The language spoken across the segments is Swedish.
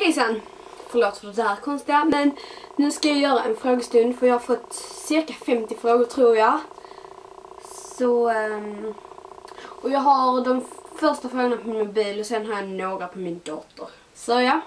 Hejsan! Förlåt för det här konstiga, men nu ska jag göra en frågestund för jag har fått cirka 50 frågor tror jag. Så, och jag har de första frågorna på min mobil och sen har jag några på min dator. Så ja.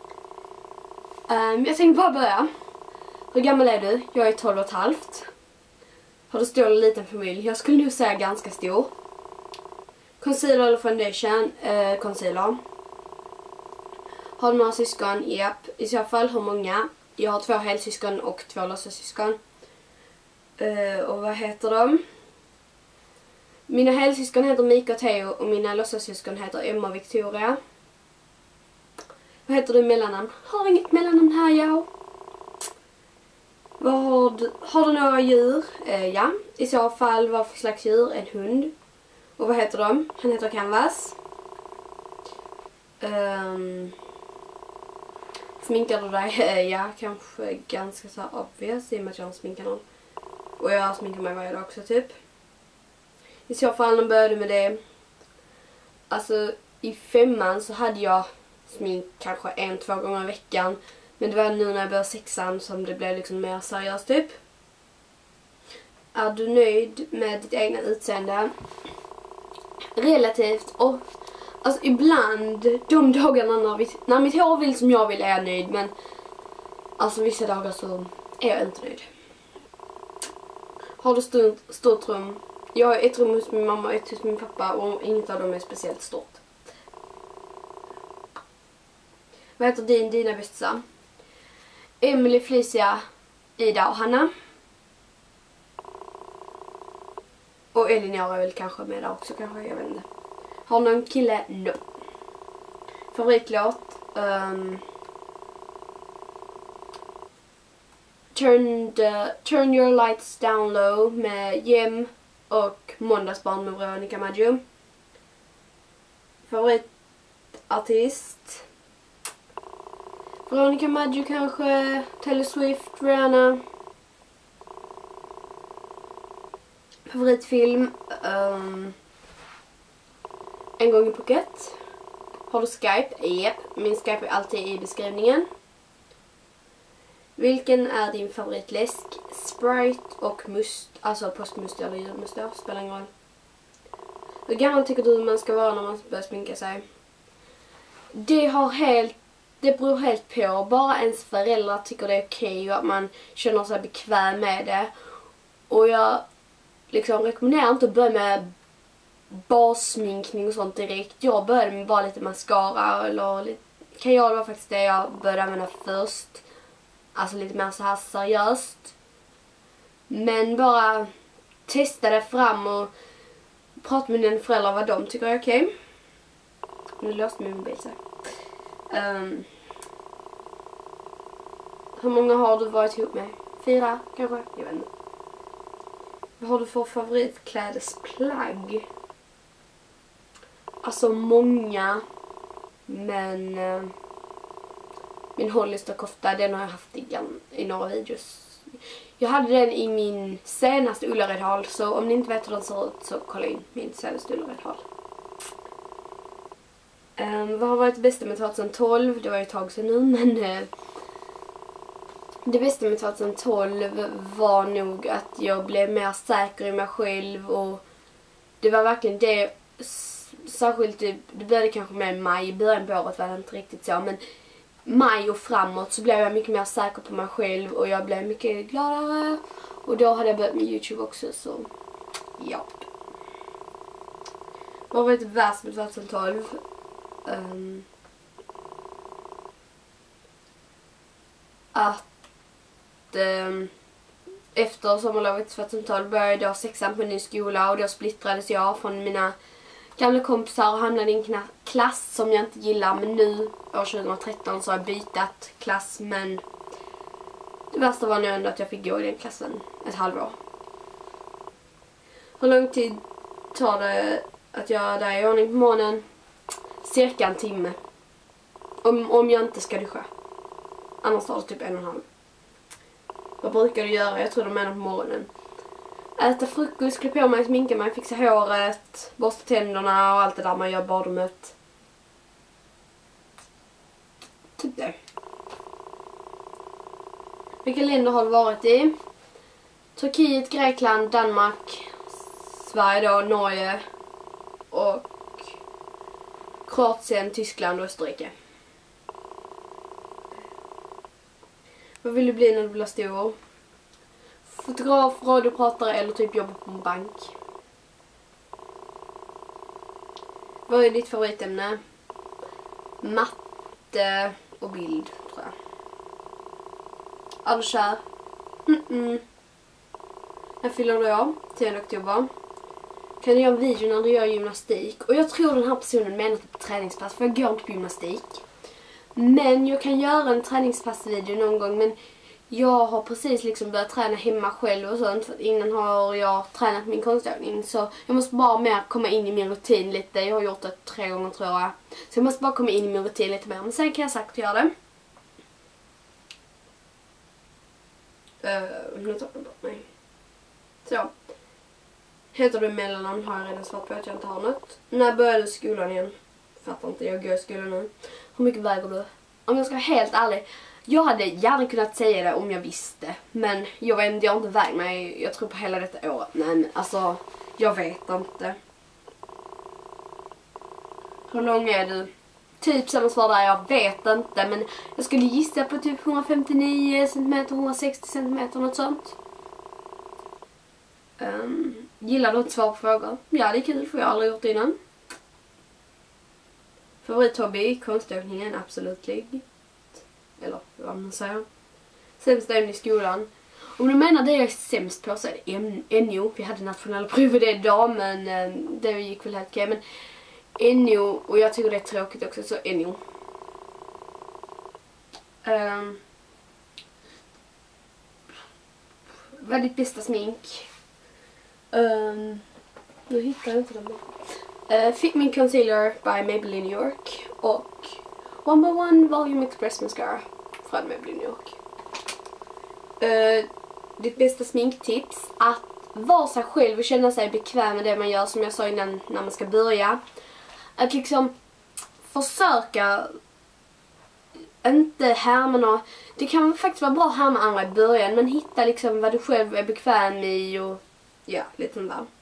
Jag tänkte bara börja. Hur gammal är du? Jag är 12,5. Har du stor eller liten familj? Jag skulle nog säga ganska stor. Concealer eller foundation? Concealer. Har du några syskon? Japp. I så fall, hur många? Jag har 2 helsyskon och 2 låtsassyskon. Och vad heter de? Mina helsyskon heter Mika och Theo och mina låtsassyskon heter Emma och Victoria. Vad heter du i mellannamn? Har inget mellannamn här, ja. Har du några djur? Ja. I så fall, vad för slags djur? En hund. Och vad heter de? Han heter Canvas. Sminkar du dig? Ja, kanske ganska så obvious i och med att jag har sminkat någon. Och jag sminkar mig varje dag också typ. I så fall när började med det. Alltså i 5:an så hade jag smink kanske 1-2 gånger i veckan. Men det var nu när jag började 6:an som det blev liksom mer seriöst typ. Är du nöjd med ditt egna utseende? Relativt. Och alltså ibland de dagarna när mitt hår vill som jag vill är jag nöjd. Men alltså vissa dagar så är jag inte nöjd. Har du stort rum? Jag har ett rum hos min mamma och ett hos min pappa och inget av dem är speciellt stort. Vad heter dina bästa? Emily, Felicia, Ida och Hanna. Och Elinor är väl kanske med där också kanske, jag vet inte. Har någon kille? No. Favoritlåt? Turn Your Lights Down Low med Jem och Måndagsbarn med Veronica Maggio. Favoritartist? Veronica Maggio kanske, Taylor Swift, Rihanna. Favoritfilm? En gång i Phuket. Har du Skype? Japp, min Skype är alltid i beskrivningen. Vilken är din favoritläsk? Sprite och must, alltså påskmust eller julmust då, spelar ingen roll. Hur gammal tycker du man ska vara när man börjar sminka sig? Det beror helt på. Bara ens föräldrar tycker det är okej och att man känner sig bekväm med det. Och jag liksom rekommenderar inte att börja med bassminkning och sånt direkt. Jag började med bara lite mascara eller lite kajal var faktiskt det jag började använda först. Alltså lite mer så här seriöst. Men bara testa det fram och prata med dina föräldrar vad de tycker är okej. Nu låste min mobil så. Hur många har du varit ihop med? 4 kanske? Jag vet inte. Vad har du för favoritklädesplagg? Alltså många. Men min Hollister-kofta, den har jag haft i några videos. Jag hade den i min senaste Ullared-hall. Så om ni inte vet hur den ser ut så kolla in min senaste Ullared-hall. Vad har varit det bästa med 2012? Det var ju ett tag sedan nu, men det bästa med 2012 var nog att jag blev mer säker i mig själv. Och det var verkligen det. Särskilt, det började kanske med maj. I början på året var det inte riktigt så. Men maj och framåt så blev jag mycket mer säker på mig själv. Och jag blev mycket gladare. Och då hade jag börjat med YouTube också. Så ja. Vad var det värst med 2012? Efter sommarlovet 2012 började jag 6:an på en ny skola. Och då splittrades jag från mina gamla kompisar och hamnade i en klass som jag inte gillar. Men nu, år 2013, så har jag bytt klass. Men det värsta var nog ändå att jag fick gå i den klassen ett halvår. Hur lång tid tar det att göra det i ordning på morgonen? Cirka en timme. Om jag inte ska duscha. Annars tar det typ 1,5. Vad brukar du göra? Jag tror de menar på morgonen. Äta frukost, klä på mig, sminka mig, fixa håret, borsta tänderna och allt det där man gör i badrummet. typ det. Vilka länder har du varit i? Turkiet, Grekland, Danmark, Sverige då, Norge och Kroatien, Tyskland och Österrike. Vad vill du bli när du blir stor? Fotograf, radiopratare eller typ jobba på en bank? Vad är ditt favoritämne? Matte och bild, tror jag. Är du kär? När fyller du år? 10 oktober. Kan du göra en video när du gör gymnastik? Och jag tror den här personen menar på träningspass, för jag går inte på gymnastik. Men jag kan göra en träningspassvideo någon gång, men jag har precis liksom börjat träna hemma själv och sånt. För innan har jag tränat min konstövning, så jag måste bara mer komma in i min rutin lite. Jag har gjort det 3 gånger tror jag. Så jag måste bara komma in i min rutin lite mer, men sen kan jag sagt göra det. Nu tar jag bort mig. Så. Heter du mellannamn har jag redan svarat på att jag inte har något. När började du skolan igen? Fattar inte, jag går i skolan nu. Hur mycket väger du? Om jag ska vara helt ärlig, jag hade gärna kunnat säga det om jag visste. Men jag vet inte, jag har inte vägt mig, jag tror på hela detta året. Men alltså, jag vet inte. Hur lång är du? Typ samma svar där, jag vet inte. Men jag skulle gissa på typ 159 cm, 160 cm, något sånt. Gillar du att svara på frågor? Ja, det är kul för jag har aldrig gjort det innan. Favorithobby? Konstövningen, absolut. Eller vad man säger. Sämsta ämne i skolan. Om du menar det jag är sämst på så är det NO. Vi hade nationella prover det idag, men det gick väl helt okej. Men NO, och jag tycker det är tråkigt också, så NO. Vad är ditt bästa smink? Nu hittar jag inte den. Fit Me Concealer by Maybelline New York och 1x1 Volume Express Mascara från Maybelline New York. Ditt bästa sminktips? Att vara sig själv och känna sig bekväm med det man gör, som jag sa innan när man ska börja. Att liksom försöka inte härma. Det kan faktiskt vara bra att härma andra i början, men hitta liksom vad du själv är bekväm i och ja, lite sånt där.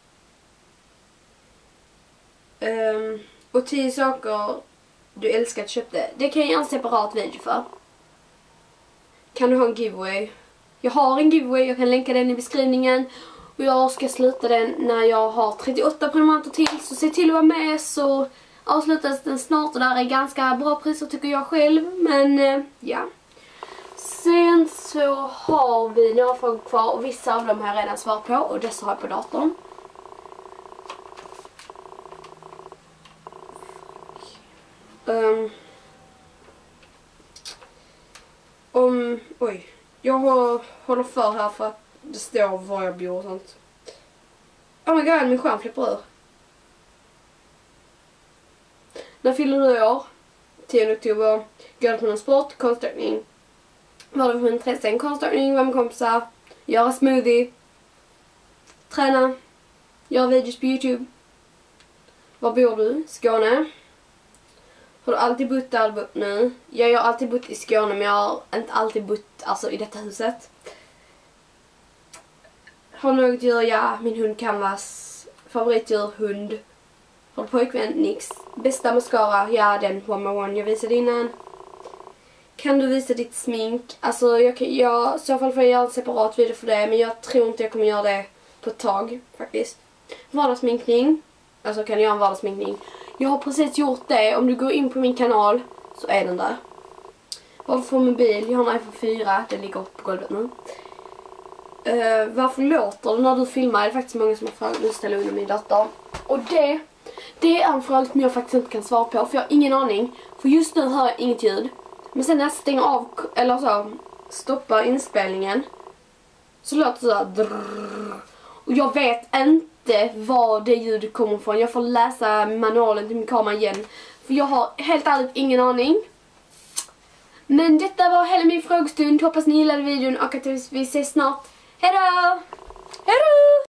Och 10 saker du älskar att köpa. Det kan jag göra en separat video för. Kan du ha en giveaway? Jag har en giveaway, jag kan länka den i beskrivningen. Och jag ska sluta den när jag har 38 prenumeranter till. Så se till att vara med, så avslutas den snart. Och där är ganska bra priser tycker jag själv. Men ja. Sen så har vi några frågor kvar och vissa av dem har jag redan svarat på. Och dessa har jag på datorn. Oj. Jag håller för här för att det står var jag bor och sånt. Oh my god, min skärm flippar ur. När fyller du år? 10 oktober. Går du på någon sport? Konstövning. Var du på intressen? Konstövning, vara med kompisar. Göra smoothie. Träna. Göra videos på YouTube. Var bor du? Skåne. Har du alltid bott där du bott nu? Jag har alltid bott i Skåne, men jag har inte alltid bott alltså, i detta huset. Har du något djur? Ja, min hund Canvas. Favoritdjur? Hund. Har du pojkvän? Nix. Bästa mascara? Ja, den 1x1 jag visade innan. Kan du visa ditt smink? Alltså, i så fall får jag göra en separat video för det, men jag tror inte jag kommer göra det på ett tag, faktiskt. Vardagssminkning. Alltså, kan jag göra en vardagssminkning? Jag har precis gjort det. Om du går in på min kanal så är den där. Varför får mobil? Jag har en iPhone 4. Den ligger på golvet nu. Varför låter det när du filmar? Det är faktiskt många som har frågat. Nu ställer jag under min dator. Och det är en fråga som jag faktiskt inte kan svara på. För jag har ingen aning. För just nu hör jag inget ljud. Men sen när jag stänger av eller så stoppar inspelningen så låter det så här drrrr. Och jag vet inte var det ljudet kommer ifrån. Jag får läsa manualen till min kamera igen. För jag har helt ärligt ingen aning. Men detta var hela min frågestund. Hoppas ni gillade videon och att vi ses snart. Hejdå! Hejdå!